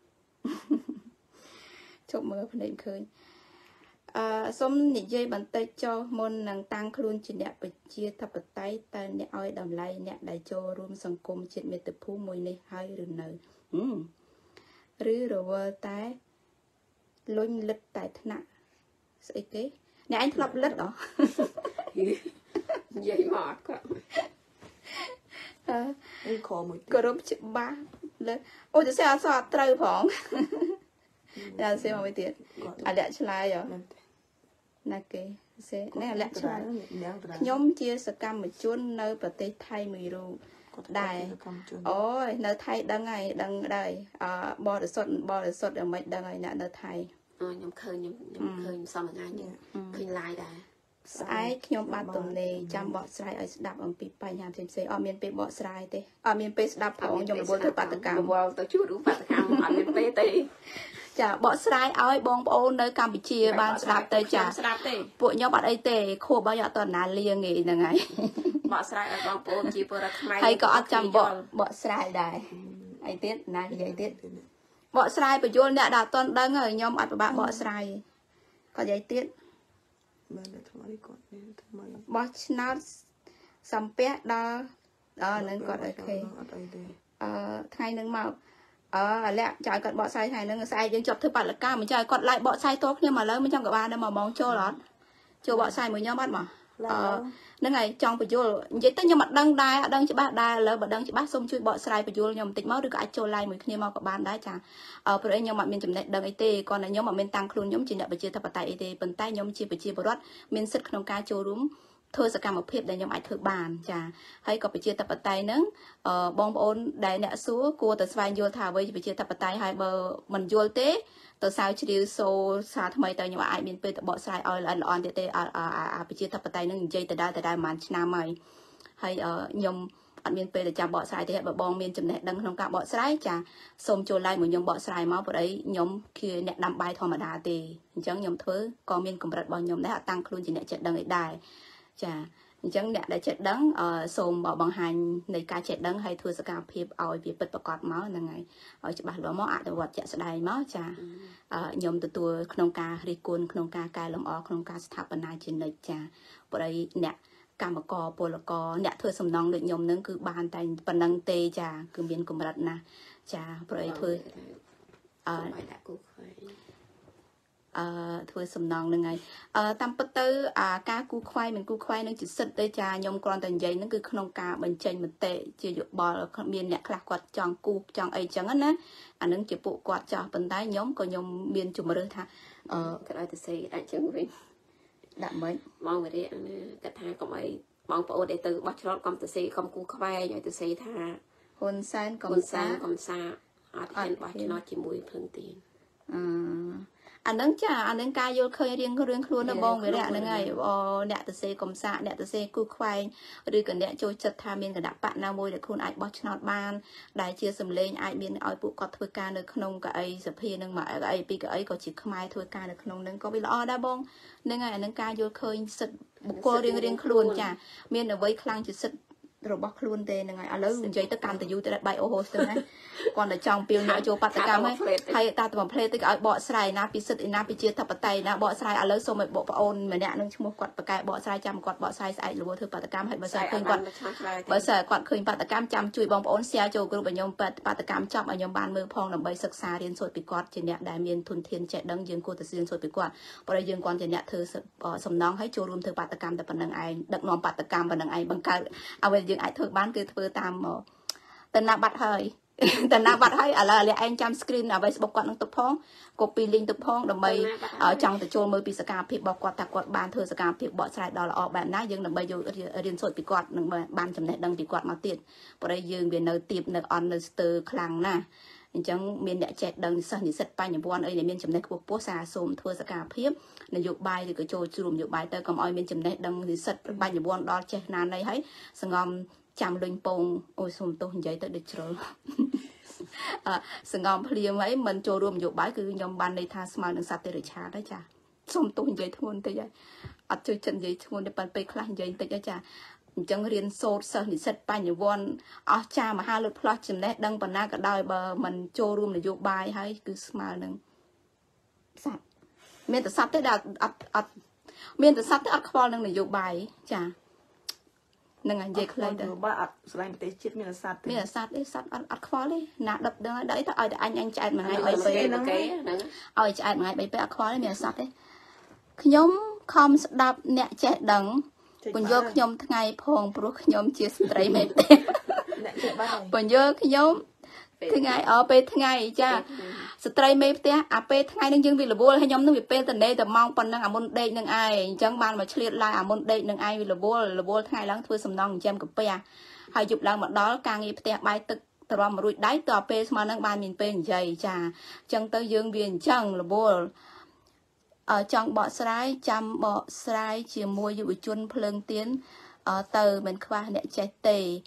ជប់មើលភ្នែកឃើញអឺសូមនិយាយបន្តិចចុះមុននឹងតាំងខ្លួនជាអ្នកប្រជាធិបតេយ្យតើអ្នកឲ្យតម្លៃអ្នកដែលចូលរួមសង្គមជាតិមាតុភូមិមួយនេះហើយឬនៅឬរវល់តែលុញលិតតែថ្នាក់ស្អីគេអ្នកឯងធ្លាប់លិតហ៎និយាយមកគាត់គោរពច្បាស់លើអូទៅសេអត់សអត់ត្រូវផងតែសេមកវិញទៀតអាលាក់ឆ្លើយហ៎ណាគេសេនេះអាលាក់ឆ្លើយខ្ញុំជាសកម្មជននៅប្រទេសថៃមួយរូបដែរអូយនៅថៃដឹងហើយដឹងដែរអបរិសុទ្ធបរិសុទ្ធយ៉ាងម៉េចដឹងហើយអ្នកនៅថៃអូខ្ញុំឃើញខ្ញុំខ្ញុំឃើញសំថ្ងៃនេះឃើញ live ដែរស្អែកខ្ញុំបាទទំនេរចាំបកស្រាយឲ្យស្ដាប់អំពីបញ្ហាផ្សេងផ្សេងអត់មានពេលបកស្រាយទេអត់មានពេលស្ដាប់ផងខ្ញុំរវល់ធ្វើបាតកម្មរវល់ទៅជួបរូបបាតកម្មអត់មានពេលទេចាបកស្រាយឲ្យបងប្អូននៅកម្ពុជាបានស្ដាប់ទៅចាស្ដាប់ទេពួកខ្ញុំអត់អីទេខួបឲ្យអត់តណាលៀងទេហ្នឹងហើយបកស្រាយឲ្យបងប្អូនជាពលរដ្ឋខ្មែរហើយក៏អត់ចាំបកបកស្រាយដែរអីទៀតណានិយាយទៀតបកស្រាយបញ្យលអ្នកដែលអត់តន់ដឹងហើយខ្ញុំអត់ពិបាកបកស្រាយក៏និយាយទៀតបានតែថ្មីគាត់នេះថ្មីបោះឆ្នោតសំពះដល់ដល់នឹងគាត់អូខេអត់អីទេអឺថ្ងៃនឹងមកអឺលាក់ចៅគាត់បកស្រាយថ្ងៃនឹងស្អែកយើងចប់ធ្វើបដកម្មមិនចៅគាត់ឡាយបកស្រាយតគ្នាមកឥឡូវមិនចាំក៏បានដែរមកម៉ោងចូលអត់ចូលបកស្រាយមួយខ្ញុំអត់មកអឺហ្នឹងហើយចង់បញ្យល់និយាយទៅខ្ញុំអត់ដឹងដែរអត់ដឹងច្បាស់ដែរឥឡូវបើដឹងច្បាស់សូមជួយបកស្រាយបញ្យល់ខ្ញុំបន្តិចមកឬក៏អាចចូលឡាយមួយគ្នាមកក៏បានដែរចាអឺព្រោះខ្ញុំអត់មានចំណេះដឹងអីទេគ្រាន់តែខ្ញុំអត់មានតាំងខ្លួនខ្ញុំជាអ្នកប្រជាធិបតេយ្យអីទេប៉ុន្តែខ្ញុំជាប្រជាពលរដ្ឋមានសិទ្ធិក្នុងការចូលរួមធ្វើសកម្មភាពដែលខ្ញុំអាចធ្វើបានចាហើយក៏ប្រជាធិបតេយ្យហ្នឹងអឺបងប្អូនដែលអ្នកសួរគួរតែស្វែងយល់ថាអ្វីជាប្រជាធិបតេយ្យហើយបើមិនយល់ទេទៅសាវជ្រាវសូសារថ្មីទៅខ្ញុំអាចមានពេលទៅបកស្រាយឲ្យល្អិតល្អន់ទៀតទេអាប្រជាធិបតេយ្យនឹងនិយាយទៅដែរទៅដែរប្រហែលឆ្នាំហើយហើយខ្ញុំអត់មានពេលទៅចាំបកស្រាយទេបើបងមានចំណេះដឹងក្នុងការបកស្រាយចាសូមចូល live មួយខ្ញុំបកស្រាយមកព្រោះអីខ្ញុំគឺអ្នកដាំបាយធម្មតាទេអញ្ចឹងខ្ញុំធ្វើក៏មានកម្រិតរបស់ខ្ញុំដែរអត់តាំងខ្លួនជាអ្នកចេះដឹងអីដែរចាអញ្ចឹងអ្នកដែលចេះដឹងសូមបង្ហាញនៃការចេះដឹងហើយធ្វើសកម្មភាពឲ្យវាពិតប្រាកដមកហ្នឹងហើយឲ្យច្បាស់លាស់មកអនុវត្តជាក់ស្ដែងមកចាខ្ញុំទទួលក្នុងការរិះគន់ក្នុងការកែលម្អក្នុងការស្ថាបនាជានិច្ចចាព្រោះអ្នកកម្មករពលករអ្នកធ្វើសំណងដូចខ្ញុំហ្នឹងគឺបានតែប៉ុណ្្នឹងទេចាគឺមានកម្រិតណាស់ចាព្រោះអីធ្វើអឺអឺធ្វើសំណងហ្នឹងហើយអឺតាមពិតទៅអាការគូខ្វាយមិនគូខ្វាយនឹងជាសិទ្ធិទេចាខ្ញុំគ្រាន់តែនិយាយហ្នឹងគឺក្នុងការបញ្ចេញមតិជាយោបល់មានអ្នកខ្លះគាត់ចង់គូចង់អីចឹងណាអាហ្នឹងជាពួកគាត់ចាស់ប៉ុន្តែខ្ញុំក៏ខ្ញុំមានជំរឿសថាអឺគាត់ឲ្យទៅសេដាក់ចឹងវិញដាក់មិនមកវិរិយណាគាត់ថាកុំអីបងប្អូនដែលទៅបោះឆ្នោតកុំទៅសេកុំគូខ្វែងឲ្យទៅសេថាហ៊ុនសែនកុំសាកុំសាអត់ហ៊ានបោះឆ្នោតជាមួយភ្លឹងទៀនអឺអានឹងចាអានឹងការយល់ឃើញរៀងរឿងខ្លួននៅបងវិរៈហ្នឹងហើយអ្នកទៅសេកំសាកអ្នកទៅសេគូខ្វែងឬក៏អ្នកចូលចិត្តថាមានគណៈបកណាមួយដែលខ្លួនអាចបោះឆ្នោតបានដែលជាសម្លេងអាចមានឲ្យពួកគាត់ធ្វើការនៅក្នុងកៅអីសភានឹងមកកៅអីពីកៅអីក៏ជាខ្មែរធ្វើការនៅក្នុងហ្នឹងក៏វាល្អដែរបងហ្នឹងហើយអានឹងការយល់ឃើញសិទ្ធិបុគ្គលរៀងរៀងខ្លួនចាមានអ្វីខ្លាំងជាសិទ្ធិរបស់ខ្លួនទេហ្នឹងហើយឥឡូវនិយាយទៅកាន់តែយូរទៅបាយអូហូស្ទៅណាគាត់តែចង់ពីលអ្នកចូលបដកម្មហើយតាទៅបំភ្លេតទៅឲ្យបកស្រាយណាពីសិទ្ធិណាពីជាធិបតេយ្យណាបកស្រាយឥឡូវសូមឲ្យបងប្អូនម្នាក់នឹងឈ្មោះគាត់បកកែបកស្រាយចាំគាត់បកស្រាយស្អែកលួធ្វើបដកម្មហើយបើសិនឃើញគាត់បើសិនគាត់ឃើញបដកម្មចាំជួយបងប្អូន share ចូលក្រុមឲ្យខ្ញុំបដកម្មចប់ឲ្យខ្ញុំបានមើលផងដើម្បីសិក្សារៀនសូត្រពីគាត់ជាអ្នកដែលមានធនធានចេះដឹងយើងគួរតែរៀនសូត្រពីគាត់ព្រោះយើងគាត់ជាអ្នកធ្វើសំណងឲ្យចូលរួមធ្វើបដកម្មតែប៉ុណ្្នឹងឯងដឹកនាំបដកម្មប៉ុណ្្នឹងឯងបង្កើតអ្វីយើងអាចធ្វើបានគឺធ្វើតាមតណាបាត់ហើយតណាបាត់ហើយឥឡូវឯងចាំ screen អ្វី Facebook គាត់នឹងទុកផង copy link ទុកផងដើម្បីចង់ទៅចូលមើលពីសកម្មភាពរបស់គាត់ថាគាត់បានធ្វើសកម្មភាពបកស្រាយដល់ល្អបែបណាយើងដើម្បីយករៀនសូត្រពីគាត់នឹងបានចំណេះដឹងពីគាត់មកទៀតព្រោះយើងវានៅទៀបនៅអន់នៅស្ទើរខ្លាំងណាស់អញ្ចឹងមានអ្នកចេះដឹងសិស្សនិស្សិតបញ្ញវន្តអីដែលមានចំណេះខ្ពស់ខ្ពស់សាសូមធ្វើសកម្មភាពនយោបាយឬក៏ចូលជួមនយោបាយទៅកុំឲ្យមានចំណេះដឹងនិស្សិតបញ្ញវន្តដល់ចេះណានអីហើយសង្ងំចាំលុញពងអូយសូមទោសនិយាយទៅដូចជ្រុលអឺសង្ងំភ្លាមអីមិនចូលរួមនយោបាយគឺខ្ញុំបានន័យថាស្មើនឹងសត្វទេរឆាតហើយចាសូមទោសនិយាយធ្ងន់តិចហើយអត់ជួយចិត្តនិយាយធ្ងន់ទេប៉ុន្តែពេលខ្លះនិយាយតិចហើយចាអញ្ចឹងរៀនសូត្រសិស្សនិស្សិតបញ្ញវន្តអស់ចាមហាលុតផ្លោះចំណេះដឹងប៉ុណ្ណាក៏ដោយបើមិនចូលរួមនយោបាយហើយគឺស្មើនឹងសត្វមានតែសត្វទេដែលអត់អត់មានតែសត្វទេអត់ខ្វល់នឹងនយោបាយចានឹងនិយាយខ្លីទៅបើអត់ស្លាញ់ប្រទេសជាតិមានសត្វមានសត្វទេសត្វអត់អត់ខ្វល់ទេណាដិបដឹងឲ្យដីទៅឲ្យតែអញអញឆ្អែតមួយថ្ងៃបីពេលហ្នឹងឲ្យឆ្អែតមួយថ្ងៃបីពេលអត់ខ្វល់ទេមានសត្វទេខ្ញុំខំស្ដាប់អ្នកចេះដឹងពន្យល់ខ្ញុំថ្ងៃផងព្រោះខ្ញុំជាស្ត្រីមេផ្ទះ Bọn nhớ cái nhóm thứ ngày ở bên thứ ngày cha stray mê té à bên thứ ngày nâng dương vì là bùa hay nhóm nâng vì bên tận đây tầm mong phần nâng à môn đây nâng ai chẳng ban mà chliệt lại à môn đây nâng ai vì là bùa là bùa thứ ngày lắng thưa sầm nong chém cặp pe hay chụp lại một đó càng nghĩ té bay tức tờ mà rụi đáy tờ pe mà nâng ban miền bên dày cha chẳng tới dương viên chẳng là bùa ở trong bọ sải chăm bọ sải chỉ mua dụ chuôn phơi tiến ở từ mình qua nè trái tề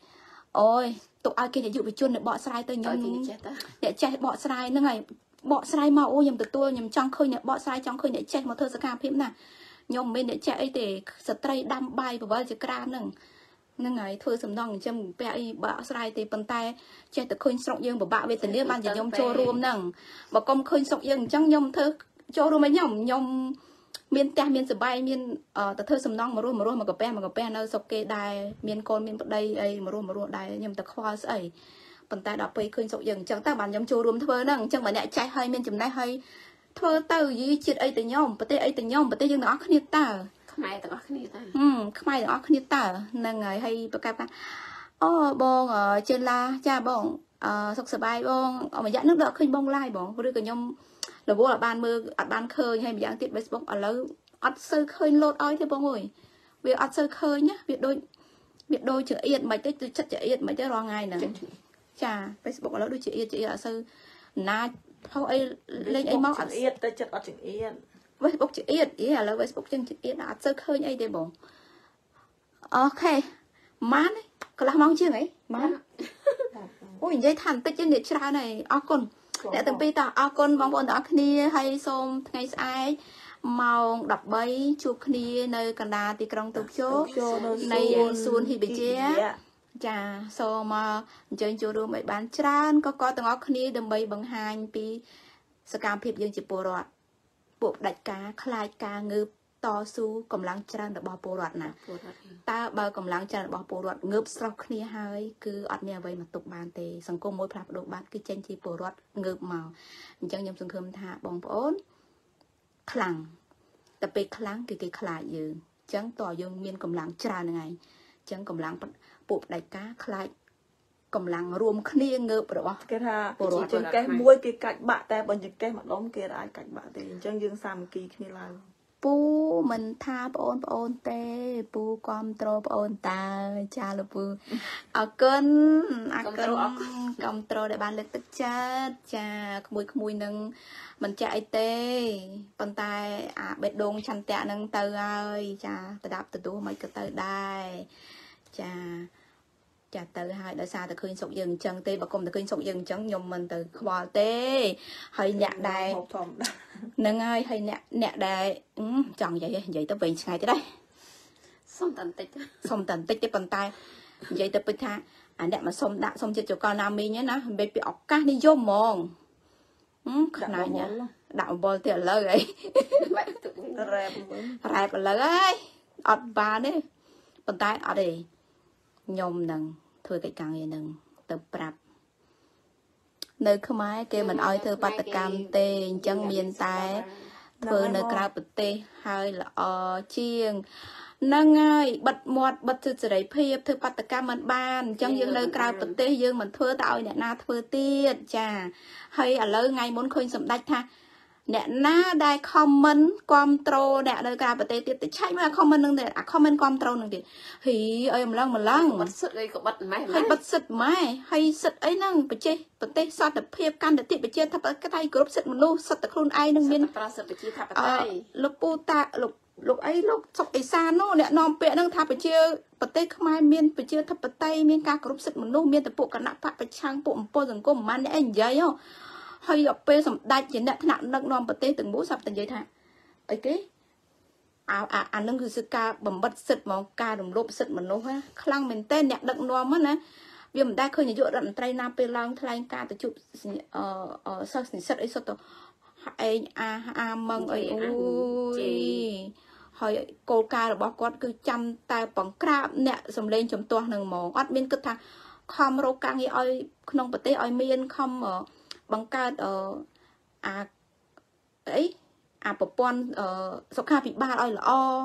ôi tụi ai kia để dụ chuôn để bọ sải tới nhung để chạy bọ sải nó ngày bọ sải màu ôi nhầm từ tôi nhầm trong khơi nè bọ sải trong khơi nè chạy một thơ sẽ cam phim nè nhom bên để chạy để stray đâm bay và bao giờ cam nè nó ngày thôi sầm nong châm pe bọ sải thì bàn tay chạy từ khơi sọc dương và bạ về từ nếp ban chỉ nhom trôi rùm nè và công khơi sọc dương trong nhom thơ cho rồi mấy nhom nhom miền tây miền sài bay miền ờ tờ thơ sầm nong mà rồi mà rồi mà gặp pe mà gặp pe nơi sọc kê đài miền côn miền đây ấy mà rồi mà rồi đài nhom tờ khoa ấy bàn tay đọcไปឃើញសុកយើងអញ្ចឹងតើបានខ្ញុំចូលរួមធ្វើហ្នឹងអញ្ចឹងបើអ្នកចែកឲ្យមានចំណេះឲ្យធ្វើទៅយីជាតិអីទៅខ្ញុំប្រទេសអីទៅខ្ញុំប្រទេសយើងទាំងអស់គ្នាតើខ្មែរទាំងអស់គ្នាតើហឹមខ្មែរទាំងអស់គ្នាតើហ្នឹងហើយហើយប្រកាសថាអូបងជើឡាចាបងអឺសុខសប្បាយបងអមរយៈនឹងដល់ឃើញបងឡាយបងឬក៏ខ្ញុំរវល់អត់បានមើលអត់បានឃើញហើយម្យ៉ាងទៀត Facebook ឥឡូវអត់សូវឃើញលោតឲ្យទេបងអើយវាអត់សូវឃើញណាវាដូចវាដូចចៀតមិនតិចទៅចិត្តចៀតមិនទៅរាល់ថ្ងៃហ្នឹងចា Facebook ឥឡូវដូចចៀតចៀតអត់សូវណាផុសអីលេងអីមកអត់ចៀតទៅចិត្តអត់ចៀត Facebook ចៀតអីឥឡូវ Facebook ចឹងចៀតអត់សូវឃើញអីទេបងអូខេម៉ានកន្លះម៉ោងជាងអីម៉ានអូនិយាយថាបន្តិចនេះច្រើនហើយអរគុណអ្នកទាំងពីរតអរគុណបងប្អូនទាំងអស់គ្នាហើយសូមថ្ងៃស្អែកម៉ោងដប់បីជួបគ្នានៅកណ្ដាលទីក្រុងតូក្យូនៃសួនហ៊ីបេជាចាសូមមកអញ្ជើញចូលរួមឲ្យបានច្រើនក៏ក៏ទាំងអស់គ្នាដើម្បីបង្ហាញពីសកម្មភាពយើងជាពលរដ្ឋពួកផ្ដាច់ការខ្លាចការងើបតស៊ូកម្លាំងច្រើនរបស់ពលរដ្ឋណាតើបើកម្លាំងច្រើនរបស់ពលរដ្ឋងើបស្រោះគ្នាហើយគឺអត់មានអ្វីមកទុកបានទេសង្គមមួយផ្លាស់ប្ដូរបានគឺចេញជាពលរដ្ឋងើបមកអញ្ចឹងខ្ញុំសង្ឃឹមថាបងប្អូនខ្លាំងតែពេលខ្លាំងគឺគេខ្លាចយើងអញ្ចឹងតើយើងមានកម្លាំងច្រើនហ្នឹងឯងអញ្ចឹងកម្លាំងពួកផ្ដាច់ការខ្លាចកម្លាំងរួមគ្នាងើបរបស់គេថាចង្កេះមួយគេកាច់បាក់តែបើចង្កេះម្ដុំគេអាចកាច់បាក់ទេអញ្ចឹងយើងសាមគ្គីគ្នាឡើងពូមិនថាបងអូនបងអូនទេពូគាំទ្របងអូនតើចាលោកពូអរគុណអរគុណគាំទ្រដែលបានលើកទឹកចិត្តចាក្មួយក្មួយនឹងមិនចាក់អីទេប៉ុន្តែអាបេះដូងឆន្ទៈនឹងទៅហើយចាប្រដាប់ទទួលមិនក៏ទៅដែរចាចាទៅហើយដោយសារតែឃើញសុកយើងអញ្ចឹងទេបើគុំតែឃើញសុកយើងអញ្ចឹងខ្ញុំមិនទៅខ្វល់ទេហើយអ្នកដែរហ្នឹងហើយហើយអ្នកអ្នកដែរចង់និយាយនិយាយទៅវិញឆ្ងាយទៅដែរសុំតន្តិចសុំតន្តិចទេប៉ុន្តែនិយាយទៅពេចថាអាអ្នកមកសុំដាក់សុំចិត្តចកលណាមីងណាមិនពីឱកាសនិយមហ្មងខ្នាញ់ដាក់អំបិលទៅឥឡូវហីរ៉ែបរ៉ែបឥឡូវហើយអត់បានទេប៉ុន្តែអត់ទេខ្ញុំនឹងធ្វើកិច្ចការងារនឹងទៅប្រាប់នៅខ្មែរគេមិនអោយធ្វើបាតកម្មទេអញ្ចឹងមានតែធ្វើនៅក្រៅប្រទេសហើយល្អជាងហ្នឹងហើយបិទមាត់បិទសិទ្ធិសេរីភាពធ្វើបាតកម្មមិនបានអញ្ចឹងយើងនៅក្រៅប្រទេសយើងមិនធ្វើតែឲ្យអ្នកណាធ្វើទៀតចាហើយឥឡូវថ្ងៃមុនឃើញសម្ដេចថាអ្នកណាដែល comment គ្រប់ត្រូលអ្នកនៅក្រៅប្រទេសទៀតទៅឆែកមើល comment នឹងអា comment គ្រប់ត្រូលនឹងទៀតហ៊ីអីម្លឹងម្លឹងបិទសិទ្ធអីក៏បិទម៉េះហើយបិទសិទ្ធម៉ែហើយសិទ្ធអីហ្នឹងប្រទេសប្រទេសសន្តិភាពកណ្ដាលប្រជាធិបតេយ្យគ្រប់សិទ្ធមនុស្សសិទ្ធតែខ្លួនឯងនឹងមានប្រសិទ្ធប្រជាធិបតេយ្យលោកពូតាលោកលោកអីលោកសុកអេសាននោះអ្នកនាំពាក្យហ្នឹងថាប្រជាប្រទេសខ្មែរមានប្រជាធិបតេយ្យមានការគ្រប់សិទ្ធមនុស្សមានតែពួកគណៈបកប្រឆាំងពួកអំពើសង្គមមិនមែនអ្នកឯងនិយាយហ៎ហើយដល់ពេលសម្ដេចជាអ្នកថ្នាក់ដឹកនាំប្រទេសទាំងមូលសាប់តែនិយាយថាអីគេអាអានឹងគឺការបំបត្តិសិទ្ធិមកការរំលោភសិទ្ធិមនុស្សណាខ្លាំងមែនតើអ្នកដឹកនាំហ្នឹងណាវាមិនដែលឃើញនាយករដ្ឋមន្ត្រីណាពេលឡើងថ្លែងការទៅជួបអឺសិស្សនិស្សិតអីសុទ្ធទៅឯងអាអាម៉ងអីអូយហើយគោលការណ៍របស់គាត់គឺចាំតែបង្ក្រាបអ្នកសម្លេងជំទាស់នឹងហ្មងអត់មានគិតថាខំរកការងារឲ្យក្នុងប្រទេសឲ្យមានខំបង្កើតអអាអីអាប្រព័ន្ធសុខាភិបាលឲ្យល្អ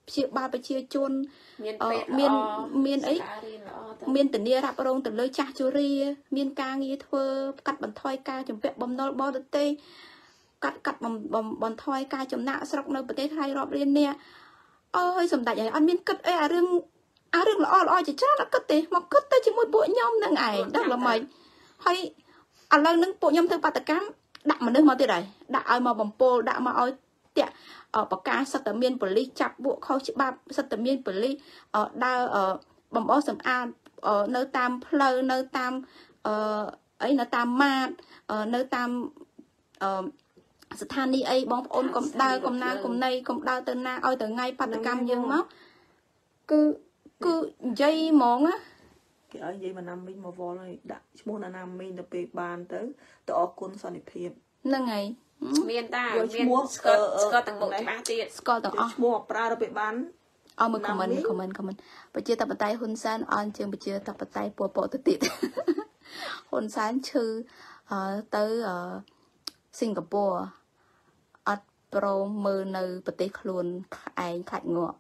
chia ba bạch chia chôn miền miền miền ấy miền tỉnh nia rạp rong từ lối cha chú ri miền ca nghi thưa cắt bẩn thoi ca chấm vẹn bầm nol bò tê cắt cắt bầm bầm bầm thoi ca chấm nạ sọc nơi bờ tê hai rọp riêng nè ơi sầm đại vậy anh miền cất ấy à riêng à riêng là o là o chỉ chắc là cất tê mà cất tê chỉ một bộ nhom nâng ải đó là mày hay à lần nâng bộ nhom thương ba tạc cám đặt mà nâng mà tê này đặt ai mà bầm po đặt mà ơi tiệt ở bậc ca sát tầm miên bờ chặt bộ khâu chữ ba sát tầm miên bờ ở đa ở bầm bó sầm a ở nơi tam plơ nơi tam ấy nơi tam ma ở nơi tamสถานีไอ้บองโอนกลมดาวกลมนากลมในกลมดาวเตอร์นาเอาแต่ไงปัตตกรรมยังมั้งคือคือใจมองอะ cái ấy vậy mà nam minh mà vò này đã mua là nam minh được về bàn tới tới ở côn son để thiệp nâng ngày miền ta miền Scott Scott tầng bộ ba tiệt Scott tầng ở mua pra được về bàn ở một comment comment comment bây giờ tập tay hôn san on chương bây giờ tập tay po po tự tiệt hôn san chư tới Singapore ở pro mơ nơi bờ tây luôn anh khạch ngọt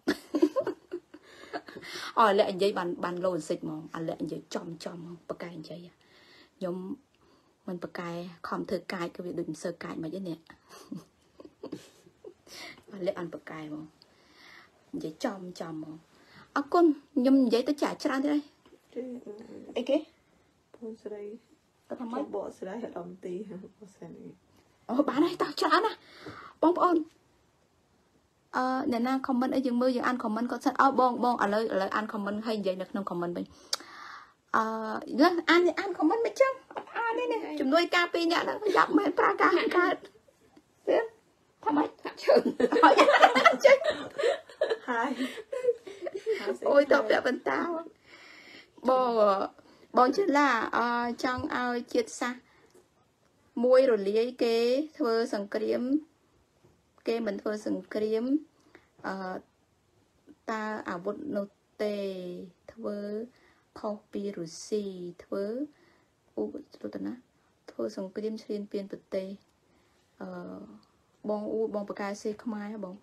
ở lại anh dây bàn bàn lồn xịt mong anh lại anh dây chom chom bậc cài anh dây nhóm mình bậc cài không thử cài cái việc đừng sơ cài mà chứ nè anh lại ăn bậc cài mong dây chom chom mong à con nhóm dây tới trả cho anh đây ấy cái bốn giờ đây tao thầm mấy bộ giờ đây làm tí ồ bà này tao cho anh à bông ôn ờ nè na comment ở dương mưa dương ăn comment có sẵn ờ bông bông ở lời ở lời ăn comment hay vậy được không comment mình ờ ăn thì ăn comment mấy chân ăn đây nè chúng nuôi cà phê nhá nó dập mấy pra cà cà biết thằng mấy hai ôi tao đã bên tao bò bông chứ là trong ao chiết xa muối rồi lấy cái thưa sừng kiếm cái mình thưa sừng kiếm ta à bột nô tê thưa copy rồi xì thưa u rồi tao nói thưa sừng kiếm xuyên biên bật tê bông u bông bạc ca xì không ai bông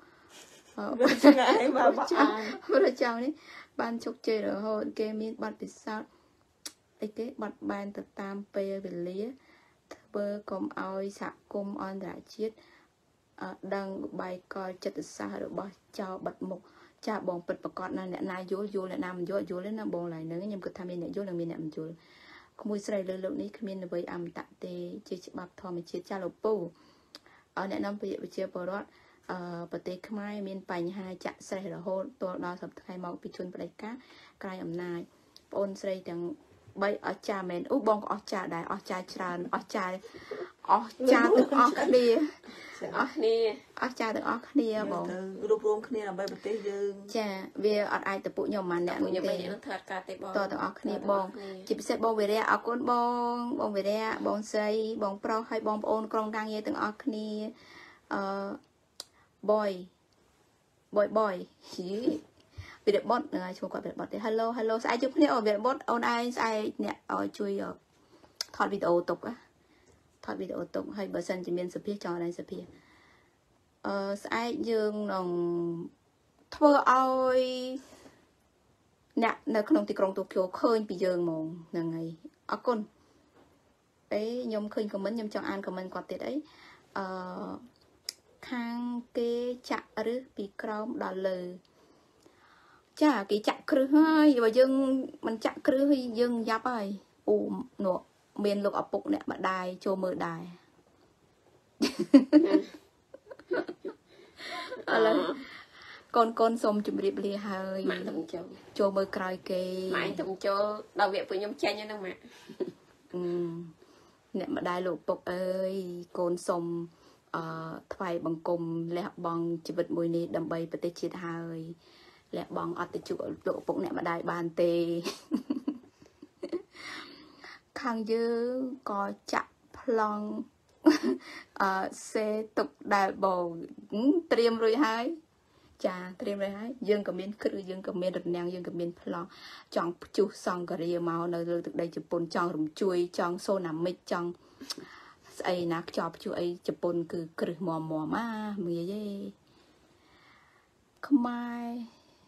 rồi chào đi ban chúc chơi rồi thôi cái miếng bát bị sao cái bát ban tập tam pe về lía bơ com oi sạ cung on đã chết đăng bài coi chất xa được bao cho bật mục cha bong bật bật con này này vô vô lại nam vô vô lên nó bong lại nữa nhưng cứ tham gia này vô là mình làm vô không muốn xây lên lượng này mình với âm tạ tê chơi bắp thò mình chơi cha lộcปูở này năm bây giờ chơi bờ rót bờ tê khai mình bành hai chặt xây là hôn tôi đo sập hai màu bị chôn vào cá cài ẩm nai ôn xây chẳng bây ở cha mình úp bông ở cha đại ở cha tràn ở cha ở cha từ ở kia ở nè ở cha từ ở kia bông rụp rụm kia là bây bật tê dương cha về ở ai từ phụ nhau mà nè phụ nhau bây giờ thật cả tê bông to từ ở kia bông chỉ biết bông về đây ở con bông bông về đây bông xây bông pro hay bông ôn con đang nghe từ ở kia boy boy boy bị đẹp bot người chung gọi biệt bot thì hello hello ai chụp nè ở biệt bot on ai ai nè ở chui ở thọt video tục á thọt video tục hay bờ sân chỉ miền sập phía trò này sập phía ờ ai dương nòng thưa ơi nè nè không thì còn Tokyo khơi bị dương mồm là ngày ở con đấy nhom khơi comment nhom cho ăn comment quạt tiệt đấy ờ khang kê chặt rứ bị crom đỏ lừ chả cái chặt cứ hơi và dương mình chặt cứ hơi dương giáp ơi u nọ miền lục ở bụng nè mà đài cho mờ đài con con xôm chụp điệp lìa hơi cho mờ cài kê mãi thầm cho đầu việc của nhom chanh nha mẹ nè mà đài lục bụng ơi con xôm thay bằng cùng lẹ bằng chỉ vật mùi nè đầm bay bật tê chết hơi lẹ bằng ở tại chỗ lộ bụng nè mà đài bàn tê khang dư có chặt plong xe tục đài bầu tiêm rồi hai chà tiêm rồi hai dương cầm miên khử dương cầm miên rực nang dương cầm miên plong chọn chu song cà ria màu nơi từ đây chụp bồn chọn rụng chui chọn xô nằm mít chọn ai nát chọc chú ấy chụp bồn cứ cứ mò mò mà mày vậy Khmer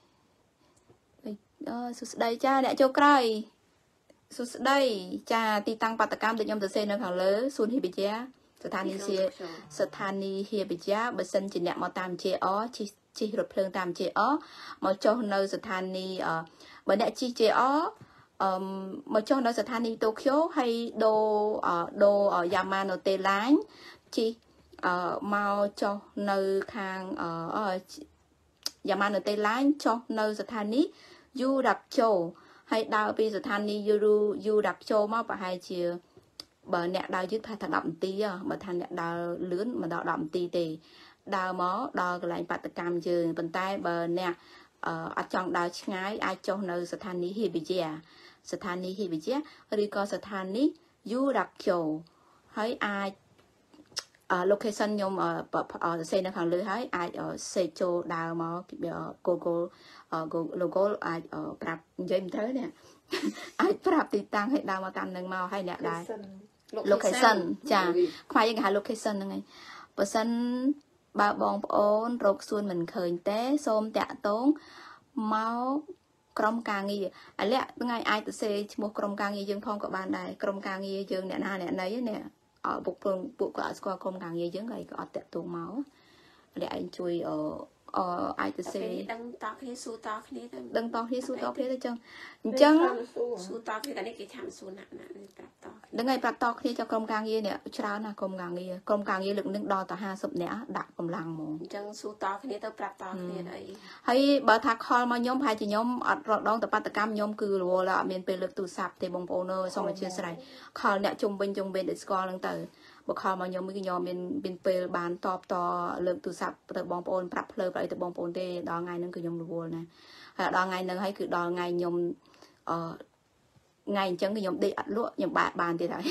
sụt đây cha nè châu cày sụt đây cha ti tăng bát cam từ nhom từ sen nó hàng lớn xuân hi bị giáสถานีเชียสถานีเฮียบิยาเบสันจิเนะมาตามเจอชีชีรถเพลิงตามเจอมาจอในสถานีเอ่อบันเดชีเจอเอ่อมาจอในสถานีโตเกียวให้โดเอ่อโดเอ่อยามาโนเตลันชีเอ่อมาจอในทางเอ่อเอ่อยามาโนเตลันจอในสถานียูดับโจให้ดาวไปสถานียูรูยูดับโจมาไปให้เชียbờ nẹt đào dưới thay thằng đậm tì à mà thằng nẹt đào lớn mà đào đậm tì thì đào mó đào cái lại bát cam dừa bên tay bờ nẹt ở trong đào ngay ai cho nơiสถานีฮิบิเจียสถานีฮิบิเจียหรือก็สถานียูดักโจให้ไอโลเคชั่นยมเอ่อเซนนะครับเลยให้ไอเซโจดาวมอโกโก้โลโก้ไอปรับยืมเท่าเนี่ยไอปรับติดตั้งให้ดาวมาตามหนึ่งมาให้เนี่ยได้โลเคชั่นจ้าควายยังหาโลเคชั่นยังไงเปอร์เซ็นต์บาบองโอนโรคส่วนเหมือนเคยแต่ส้มแตะตงเมากรมกางงีอันเนี้ยยังไงไอตัวเซชมัวกรมกางงียังพองกับบ้านได้กรมกางงียังเนี่ยนาเนี่ยไหนเนี่ยเออบุกบุกกับสกอร์กรมกางงียังไงก็อัดแตะตงเมาเดี๋ยวไอช่วยเออเออไอตัวเซดังตอกที่สู้ตอกนี่ดังตอกที่สู้ตอกนี่ได้จังจังสู้ตอกนี่กันนี่กี่ทำสู้หนักนะปรับตอกดังไงปรับตอกนี่จะกรมกลางยี่เนี่ยเช้านะกรมกลางยี่กรมกลางยี่หลึกนึกดอต่อห้าสิบเนี่ยดักกำลังมองจังสู้ตอกนี่ต้องปรับตอกนี่ได้ให้บาทักคอลมาย่อมพายจะย่อมอัดรอดดองแต่ปัตตกรรมย่อมคือรัวละเมียนเป็นเลือกตูสับเตบงโปเนอร์ส่งมาเชื่อใส่คอลเนี่ยจงเป็นจงเป็นเดสกอร์ลังเตอร์บอกเขามาย่อมมือย่อมเป็นเป็นเปลบานตอบต่อเลือกตูสับแต่บงโปนปรับเพลิดไปแต่บงโปนเตดอไงนั่นคือย่อมรัวนะดอไงนั่นให้คือดอไงย่อมเอ่อไงจังคือย่อมได้อัดลวดย่อมบาบานที่ไหน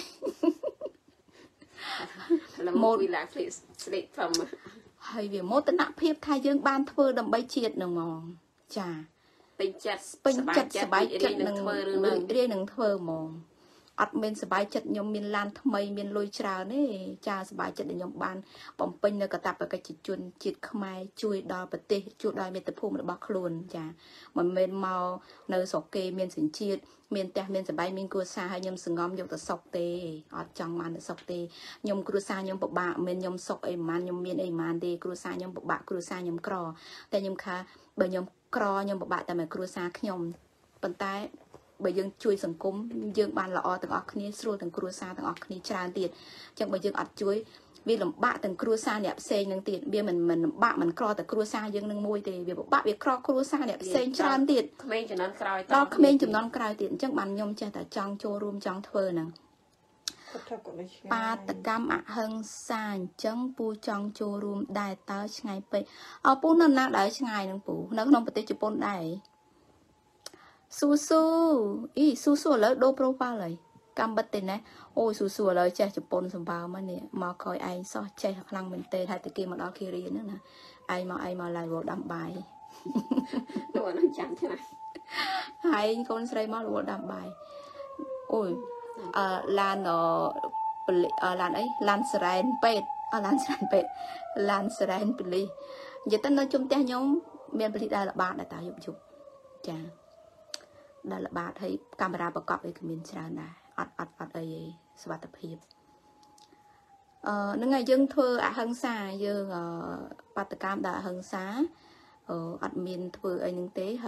โมดให้เวียโมตนะเพียบทายยังบานเธอดำใบเฉียดหนึ่งมองจ้าเป็นจัดเป็นจัดสบายจัดหนึ่งเรียนหนึ่งเธอมองอัดเมนสบายจัดยมมีลานทำไมมีลอยชราเนี่ยจ้าสบายจัดยมบานปอมเป็นในกระตับไปกระจิตจุนจิตขมายช่วยดอปฏิจุดดอยเมตภูมิระบักลุนจ้ามันเมนเมาเนอสกเกเมียนสินจิตเมียนแต่เมียนสบายเมียนกัวซาให้ยมสงอมยมแต่สกเตอัดจังมันสกเตยมกัวซายมปบะเมียนยมสกไอมันยมเมียนไอมันเดกัวซายมปบะกัวซายมกรอแต่ยมค่ะเบยยมกรอยมปบะแต่เมื่อกัวซาขยมปันใต้bởi dương chui sừng cúm dương bàn là o từng óc ní sưu từng cua sa từng óc ní tràn tiền chẳng bởi dương ắt chuối vì làm bạ từng cua sa nẹp xe nâng tiền bia mình mình bạ mình cro từng cua sa dương nâng môi thì vì bạ việc cro cua sa nẹp xe tràn tiền đó khmên chùm non cài tiền chẳng bàn nhom cha tại trong cho room trong thơ nè baตกรรมอะหังสานจังปูจังโจรูมได้ตาช่างไปเอาปูนั่นนะได้ช่างนังปูนักน้องปฏิจุปนได้สู้สู้อีสู้สู้แล้วโดโปรไฟล์เลยกำบัดเต็นนะโอ้สู้สู้เลยเจ้าจะปนสมบัติมันเนี่ยมาคอยไอ้ซอเจ้าพลังมันเตะไทยตะกี้มาดอคีรีนั่นนะไอ้มาไอ้มาลายวัวดำใบตัวนั้นจังใช่ไหมไอ้คนใส่มาวัวดำใบโอ้ยลานเอ่อลานไอ้ลานสไลน์เป็ดลานสไลน์เป็ดลานสไลน์เป็ดเลยอย่าตั้งแต่จุ่มเตะยงเมียนผลิตได้ละบาทได้ตายยุบยุบจ้าได้ละบาทให้กล้องราประกอบไอ้คือมินชราได้อัดอัดอัดไอ้สวัสดิภาพเอ่อนั่งไงยังเธออะหังซายังเอ่อปัตตกรรมได้หังซาเอ่ออัดมินเธอไอ้นึงเต้ให้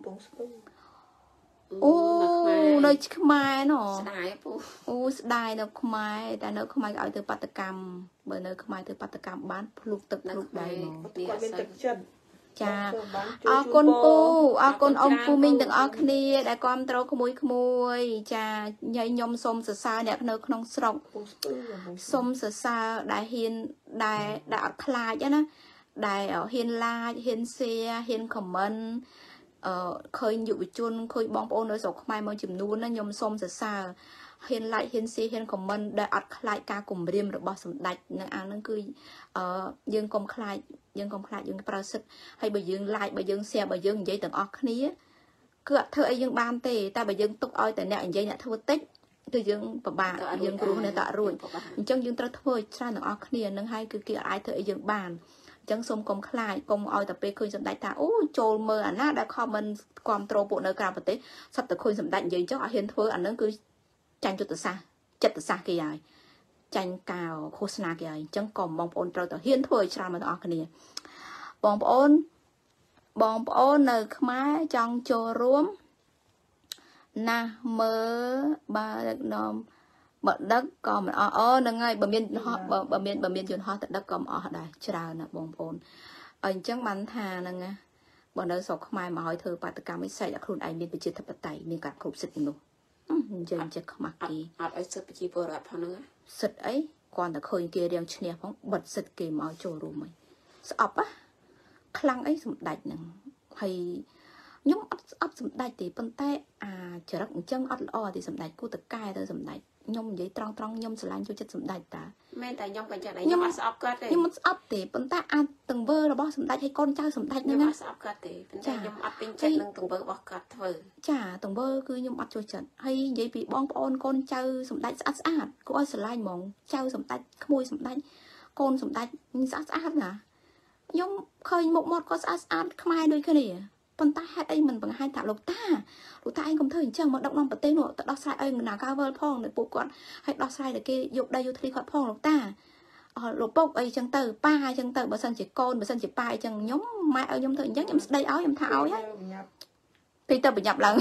โอ้ในขมายเนาะโอ้ได้เนาะขมายแต่เนาะขมายเอาเธอปัตตกรรมเบอร์เนาะขมายเธอปัตตกรรมบ้านพลุกตึกพลุกได้เนาะจ้าอาคนปูอาคนอมปูมิงถึงอาคณีได้ความตรขโมยขโมยจ้าใหญ่ยมสมศึกษาเนี่ยเนื้อขนมสระสมศึกษาได้เห็นได้ได้คลายจ้ะนะได้เห็นลายเห็นเสียเห็นคอมเมนต์เอ่อเคยอยู่วิจุนเคยบองโอนโดยสกขมายมาจิมนูนนะยมสมศึกษาเห็นลายเห็นเสียเห็นคอมเมนต์ได้อัดคลายการกลุ่มเรียมหรือบอสมดัดนั่นอันนั้นคือเอ่อยังกลมคลายยังกลมคลายยังประสิทธิ์ให้ใบยังลายใบยังเสียใบยังใหญ่ต่างออกนี้คือเธอไอ้ยังบานเตะแต่ใบยังตกอ้อยแต่เนี่ยใหญ่เนี่ยเธอติดคือยังปะบายังรู้เนี่ยต่อรุ่นจังยังตระเทยชาต่างออกนี้นั่งให้คือเกี่ยไอ้เธอไอ้ยังบาน chẳng xôm công khai công oi tập pe khơi sầm đại ta ô trôi mơ ảnh á đã comment com trô bộ nơi cao vật tế sắp tới khơi sầm đại gì chắc ở hiên thưa ảnh nó cứ tranh cho từ xa chật từ xa kia rồi tranh cao khô sna kia rồi chẳng còn bong ôn trâu từ hiên thưa cho mà tao cái này bong ôn bong ôn nơi má trong trô rúm na mơ ba nom bật đất còn ở ở nơi ngay bờ miền họ bờ bờ miền bờ miền chôn họ tại đất còn ở đây chào nè bông bồn anh chẳng bắn thà nè nghe bọn nó sọc mai mà hỏi thưa bà tất cả mấy sai là khuôn ai miền bị chết thập tay miền cả khúc xịt luôn dân chắc không mặc gì ở xịt bị bừa bãi phong nữa xịt ấy còn là khơi kia đeo chèn phóng bật xịt kì mà trôi rồi mày sập á khăng ấy sụm đạch nè hay nhóm ấp sụm đạch thì phân tay à chờ đất chân ấp o thì sụm đạch cô tự cai thôi sụm đạch nhom vậy tròn tròn nhom sờ lạnh cho chất sụm đạch ta men tại nhom cái chuyện này nhom ăn sập cất đấy nhom ấp thì phân tay ăn từng bơ là bao sụm đạch hay con trai sụm đạch nữa nhom ăn sập cất thì phân tay nhom ấp bên chân nâng từng bơ bao cất thôi chả từng bơ cứ nhom ấp cho trận hay vậy bị bong on con trai sụm đạch sát sát cô ơi sờ lạnh mỏng trai sụm đạch môi sụm đạch con sụm đạch sát sát nè nhom khơi một một có sát sát mai đôi cái này phân tay hai ấy mình bằng hai thảo lục ta lục ta anh không thời chẳng mà động lòng bật tên nữa đọc sai anh nào cao vơ phong để bộ quạt hay đọc sai để cái dục đây dục thi khỏi phong lục ta lục bốc ấy chẳng từ ba chẳng từ bờ sân chỉ con bờ sân chỉ ba chẳng nhóm mai ở nhóm thời nhắc nhóm đây áo nhóm thảo nhá thì tao bị nhập lần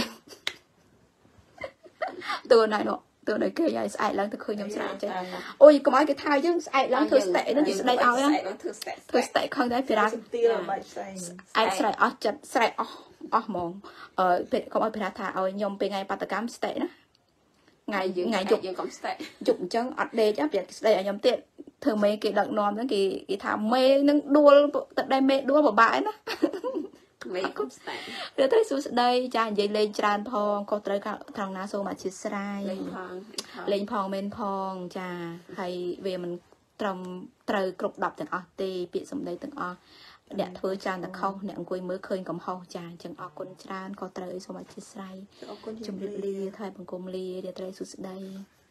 từ này nọ từ này kêu dài sai lần thực khơi nhóm sai chứ ôi có mấy cái thai chứ sai lần thưa tệ nó chỉ đây áo nhá thưa tệ không đấy phải ra ai sai ở chật sai ở ở mong ở bên không ở bên thà ở nhom bên ngày bát cam tệ đó ngày ngày dục dục chân ở đây chắc việc đây ở nhom tiện thường mấy cái đợt nón đó cái cái thà mê nó đua tận đây mê đua vào bãi đó mấy cũng tệ rồi tới xuống đây cha vậy lên tràn phong có tới cả thằng na số mà chia sai lên phong bên phong cha hay về mình trồng trời cục đập từng ở tì bị sầm đây từng ở để thôi chàng ta khâu nè quay mới khơi cầm hậu chàng chẳng ở con tràn có trời số mà chia sai chùm lia thay bằng cùng lia để trời xuống đây